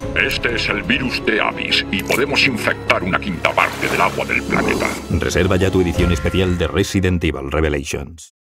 Este es el virus de Abyss y podemos infectar una quinta parte del agua del planeta. Reserva ya tu edición especial de Resident Evil Revelations.